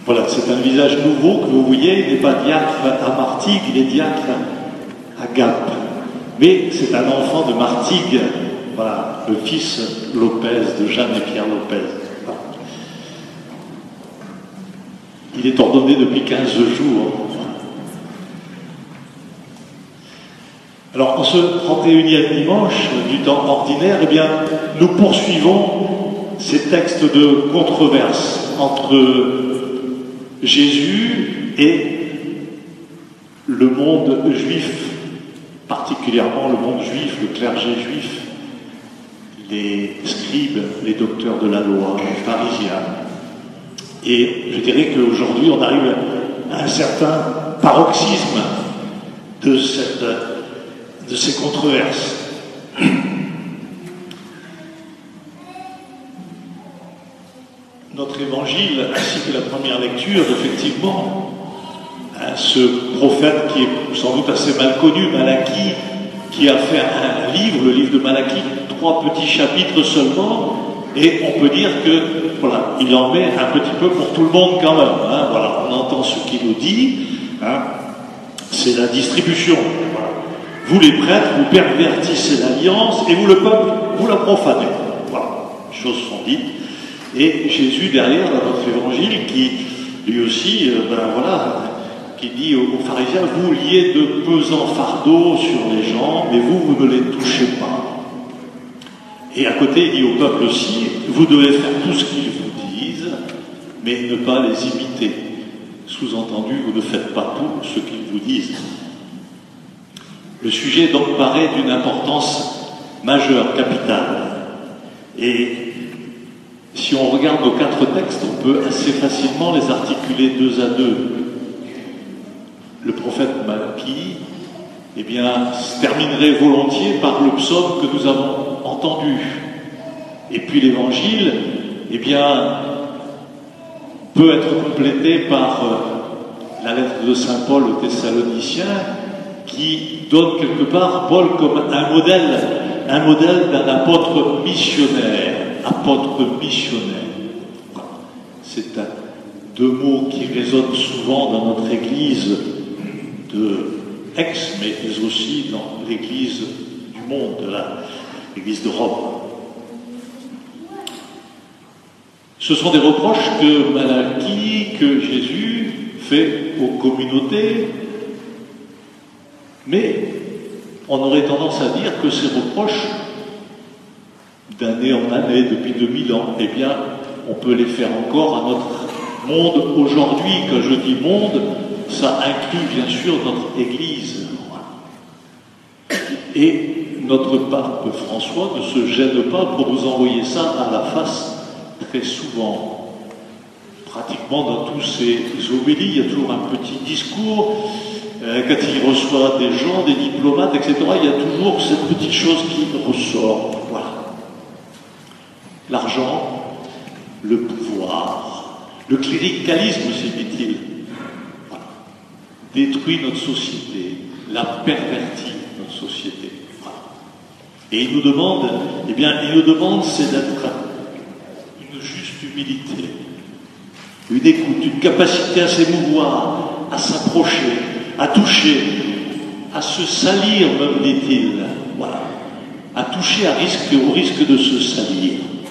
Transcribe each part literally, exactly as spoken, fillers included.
Voilà, c'est un visage nouveau que vous voyez, il n'est pas diacre à Martigues, il est diacre à Gap. Mais c'est un enfant de Martigues, voilà, le fils Lopez, de Jeanne et Pierre Lopez. Voilà. Il est ordonné depuis quinze jours. Alors, en ce trente et unième dimanche du temps ordinaire, eh bien, nous poursuivons ces textes de controverse entre Jésus et le monde juif, particulièrement le monde juif, le clergé juif, les scribes, les docteurs de la loi, les pharisiens. Et je dirais qu'aujourd'hui, on arrive à un certain paroxysme de, cette, de ces controverses. Notre évangile, ainsi que la première lecture, effectivement, hein, ce prophète qui est sans doute assez mal connu, Malachie, qui a fait un livre, le livre de Malachie, trois petits chapitres seulement, et on peut dire que, voilà, il en met un petit peu pour tout le monde quand même. Hein, voilà, on entend ce qu'il nous dit, hein, c'est la distribution. Voilà. Vous les prêtres, vous pervertissez l'alliance, et vous le peuple, vous la profanez. Voilà, les choses sont dites. Et Jésus derrière dans notre évangile qui lui aussi, euh, ben voilà, qui dit aux, aux pharisiens, vous liez de pesants fardeaux sur les gens, mais vous, vous ne les touchez pas. Et à côté, il dit au peuple aussi, vous devez faire tout ce qu'ils vous disent, mais ne pas les imiter. Sous-entendu, vous ne faites pas tout ce qu'ils vous disent. Le sujet donc paraît d'une importance majeure, capitale. Et si on regarde nos quatre textes, on peut assez facilement les articuler deux à deux. Le prophète Malachie, eh bien, se terminerait volontiers par le psaume que nous avons entendu. Et puis l'évangile, eh bien, peut être complété par euh, la lettre de saint Paul aux Thessaloniciens, qui donne quelque part Paul comme un modèle, un modèle d'un apôtre missionnaire. Apôtre missionnaire. C'est deux mots qui résonnent souvent dans notre église de Aix, mais aussi dans l'église du monde, l'église de Rome. Ce sont des reproches que Malachie, que Jésus fait aux communautés, mais on aurait tendance à dire que ces reproches, d'année en année, depuis deux mille ans, eh bien, on peut les faire encore à notre monde aujourd'hui. Quand je dis monde, ça inclut bien sûr notre Église. Et notre pape François ne se gêne pas pour nous envoyer ça à la face très souvent. Pratiquement dans tous ces homélies, il y a toujours un petit discours. Euh, quand il reçoit des gens, des diplomates, et cetera, il y a toujours cette petite chose qui ressort. Voilà. L'argent, le pouvoir, le cléricalisme aussi, dit-il, voilà, détruit notre société, la pervertit notre société. Voilà. Et il nous demande, eh bien, il nous demande, c'est d'être une juste humilité, une écoute, une capacité à s'émouvoir, à s'approcher, à toucher, à se salir, même, dit-il, voilà, à toucher à risque, au risque de se salir.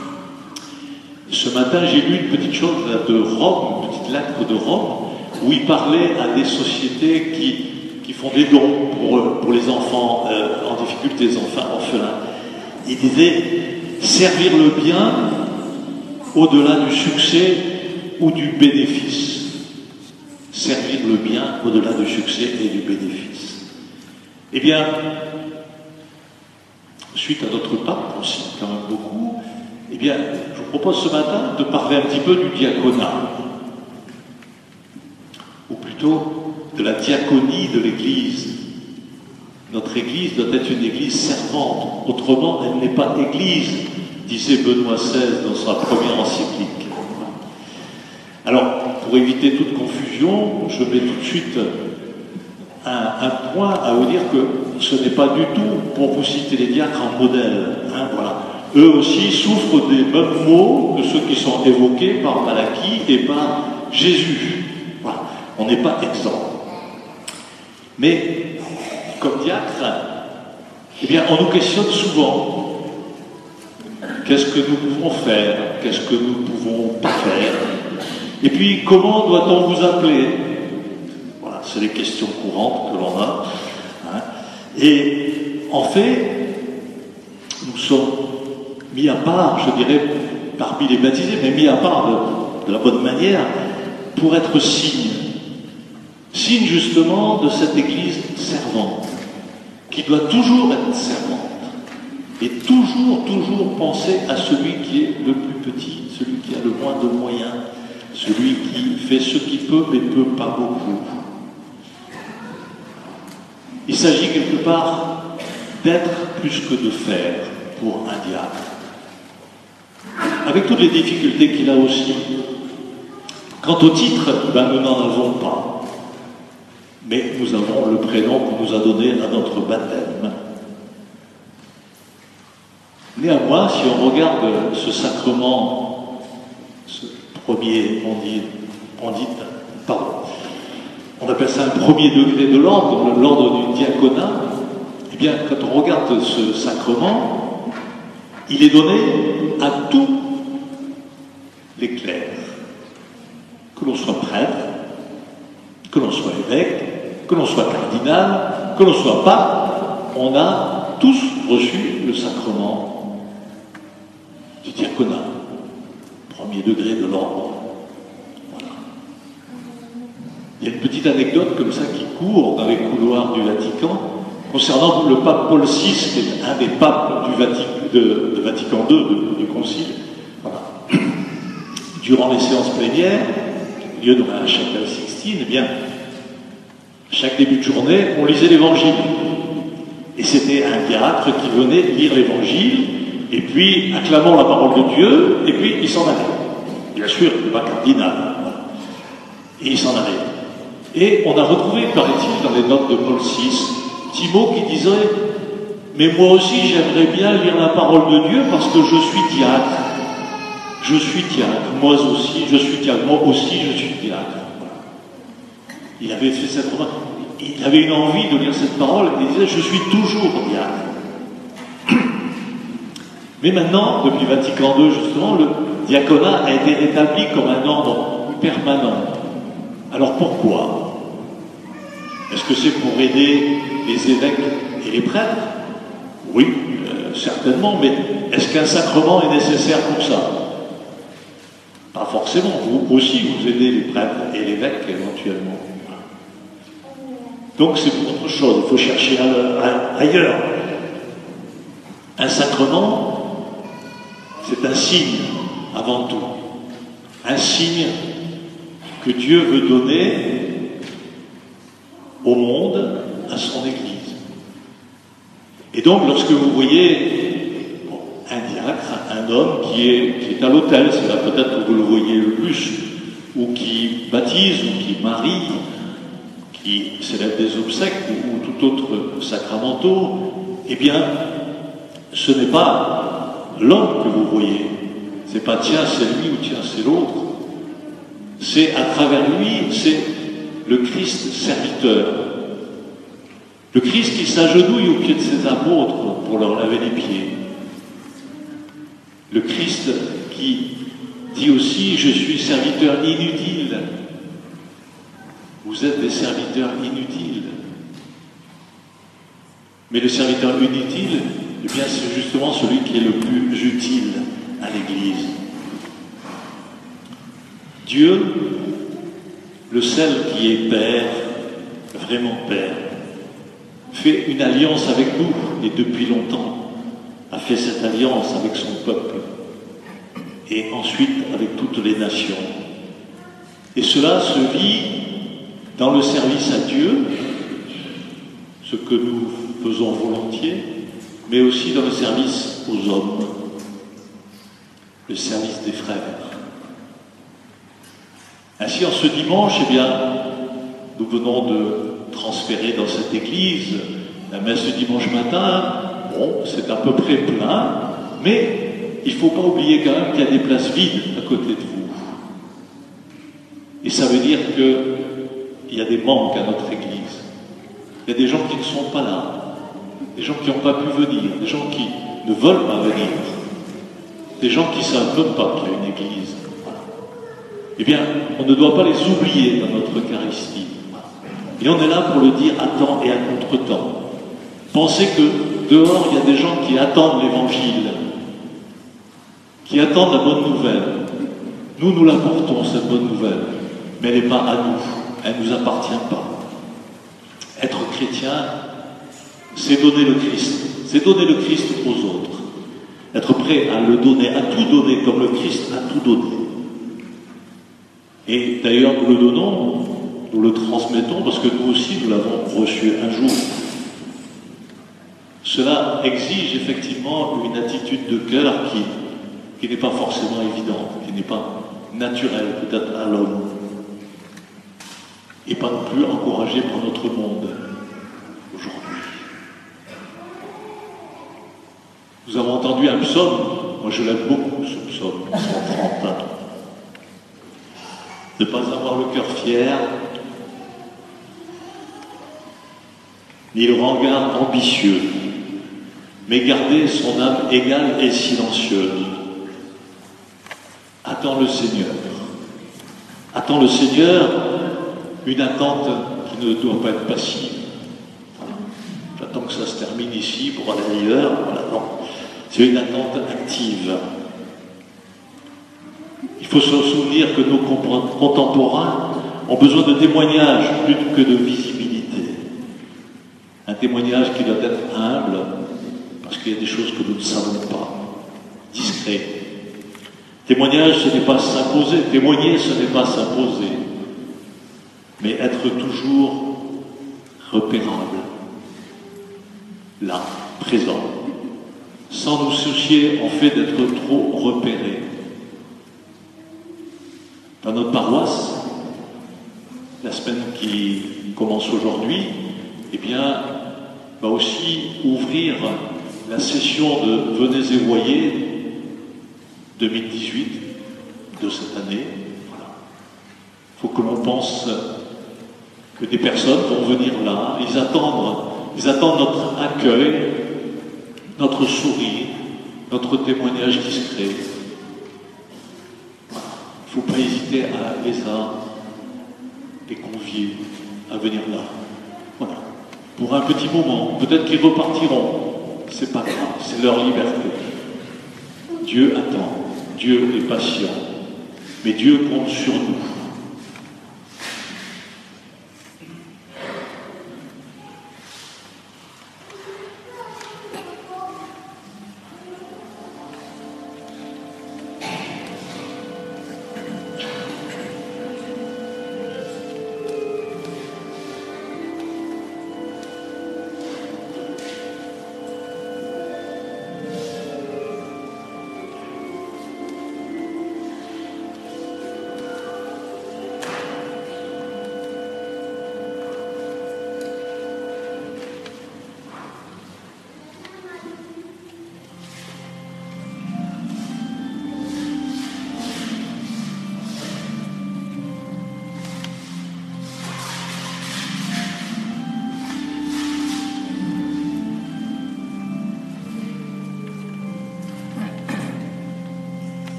Ce matin, j'ai lu une petite chose de Rome, une petite lettre de Rome, où il parlait à des sociétés qui, qui font des dons pour, pour les enfants euh, en difficulté, les enfants orphelins. Il disait servir le bien au-delà du succès ou du bénéfice. Servir le bien au-delà du succès et du bénéfice. Eh bien, suite à notre pape, on cite quand même beaucoup, eh bien, je vous propose ce matin de parler un petit peu du diaconat, ou plutôt de la diaconie de l'Église. Notre Église doit être une Église servante, autrement elle n'est pas Église, disait Benoît seize dans sa première encyclique. Alors, pour éviter toute confusion, je mets tout de suite un, un point à vous dire que ce n'est pas du tout pour vous citer les diacres en modèle. Hein, voilà. Eux aussi souffrent des mêmes maux que ceux qui sont évoqués par Malachie et par Jésus. Voilà. On n'est pas exempt. Mais, comme diacre, eh bien, on nous questionne souvent. Qu'est-ce que nous pouvons faire? Qu'est-ce que nous ne pouvons pas faire? Et puis, comment doit-on vous appeler? Voilà, c'est les questions courantes que l'on a. Hein. Et, en fait, nous sommes mis à part, je dirais, parmi les baptisés, mais mis à part de, de la bonne manière, pour être signe. Signe justement de cette Église servante, qui doit toujours être servante, et toujours, toujours penser à celui qui est le plus petit, celui qui a le moins de moyens, celui qui fait ce qu'il peut, mais peut pas beaucoup. Il s'agit quelque part d'être plus que de faire pour un diacre. Avec toutes les difficultés qu'il a aussi. Quant au titre, ben nous n'en avons pas. Mais nous avons le prénom qu'on nous a donné à notre baptême. Néanmoins, si on regarde ce sacrement, ce premier, on dit, on dit, pardon, on appelle ça un premier degré de l'ordre, l'ordre du diaconat, eh bien, quand on regarde ce sacrement, il est donné à tous les clercs. Que l'on soit prêtre, que l'on soit évêque, que l'on soit cardinal, que l'on soit pape, on a tous reçu le sacrement du diaconat, premier degré de l'ordre. Voilà. Il y a une petite anecdote comme ça qui court dans les couloirs du Vatican concernant le pape Paul six, qui est un des papes du Vatican, de, de Vatican deux, de, du Concile. Voilà. Durant les séances plénières, lieu dans la chapelle Sixtine, eh bien, chaque début de journée, on lisait l'Évangile. Et c'était un diacre qui venait lire l'Évangile, et puis acclamant la parole de Dieu, et puis il s'en allait. Bien sûr, il n'était pas cardinal. Voilà. Et il s'en allait. Et on a retrouvé, paraît-il, dans les notes de Paul six, petit mot qui disait « Mais moi aussi, j'aimerais bien lire la parole de Dieu parce que je suis diacre. Je suis diacre, moi aussi, je suis diacre, moi aussi, je suis diacre. » Voilà. Il avait fait cette remarque. Il avait une envie de lire cette parole et il disait « Je suis toujours diacre. » Mais maintenant, depuis Vatican deux, justement, le diaconat a été rétabli comme un ordre permanent. Alors pourquoi? Est-ce que c'est pour aider les évêques et les prêtres? Oui, euh, certainement, mais est-ce qu'un sacrement est nécessaire pour ça? Pas forcément. Vous aussi, vous aidez les prêtres et l'évêque éventuellement. Donc c'est pour autre chose, il faut chercher ailleurs. Un sacrement, c'est un signe avant tout. Un signe que Dieu veut donner au monde, à son Église. Et donc, lorsque vous voyez bon, un diacre, un homme qui est, qui est à l'autel, c'est là peut-être que vous le voyez le plus, ou qui baptise, ou qui marie, qui célèbre des obsèques, ou, ou tout autre sacramentaux, eh bien, ce n'est pas l'homme que vous voyez. C'est pas tiens, c'est lui, ou tiens, c'est l'autre. C'est à travers lui, c'est le Christ serviteur. Le Christ qui s'agenouille aux pieds de ses apôtres pour leur laver les pieds. Le Christ qui dit aussi « Je suis serviteur inutile ». Vous êtes des serviteurs inutiles. Mais le serviteur inutile, eh bien, c'est justement celui qui est le plus utile à l'Église. Dieu, le seul qui est Père, vraiment Père, fait une alliance avec nous, et depuis longtemps, a fait cette alliance avec son peuple, et ensuite avec toutes les nations. Et cela se vit dans le service à Dieu, ce que nous faisons volontiers, mais aussi dans le service aux hommes, le service des frères. Ainsi, en ce dimanche, eh bien, nous venons de transférer dans cette église la messe du dimanche matin. Bon, c'est à peu près plein, mais il ne faut pas oublier quand même qu'il y a des places vides à côté de vous. Et ça veut dire qu'il y a des manques à notre Église. Il y a des gens qui ne sont pas là, des gens qui n'ont pas pu venir, des gens qui ne veulent pas venir, des gens qui ne savent même pas qu'il y a une Église. Eh bien, on ne doit pas les oublier dans notre Eucharistie. Et on est là pour le dire à temps et à contre-temps. Pensez que dehors, il y a des gens qui attendent l'Évangile, qui attendent la bonne nouvelle. Nous, nous l'apportons, cette bonne nouvelle, mais elle n'est pas à nous, elle ne nous appartient pas. Être chrétien, c'est donner le Christ, c'est donner le Christ aux autres. Être prêt à le donner, à tout donner, comme le Christ a tout donné. Et d'ailleurs, nous le donnons, nous le transmettons, parce que nous aussi, nous l'avons reçu un jour. Cela exige effectivement une attitude de cœur qui, qui n'est pas forcément évidente, qui n'est pas naturelle peut-être à l'homme, et pas non plus encouragée par notre monde aujourd'hui. Nous avons entendu un psaume, moi je l'aime beaucoup ce psaume, cent trente. Ne pas avoir le cœur fier, ni le regard ambitieux, mais garder son âme égale et silencieuse. Attends le Seigneur. Attends le Seigneur, une attente qui ne doit pas être passive. Voilà. J'attends que ça se termine ici pour aller ailleurs. Voilà, non. C'est une attente active. Il faut se souvenir que nos contemporains ont besoin de témoignages plus que de visibilité. Un témoignage qui doit être humble, parce qu'il y a des choses que nous ne savons pas, discret. Témoignage, ce n'est pas s'imposer. Témoigner, ce n'est pas s'imposer. Mais être toujours repérable. Là, présent. Sans nous soucier, en fait, d'être trop repéré. Dans notre paroisse, la semaine qui commence aujourd'hui, eh bien, va aussi ouvrir la session de Venez et voyez deux mille dix-huit de cette année. Voilà. Il faut que l'on pense que des personnes vont venir là, ils attendent, ils attendent notre accueil, notre sourire, notre témoignage discret. Voilà. Il ne faut pas hésiter à les, à les convier à venir là. Voilà. Pour un petit moment, peut-être qu'ils repartiront. C'est pas grave, c'est leur liberté. Dieu attend, Dieu est patient, mais Dieu compte sur nous.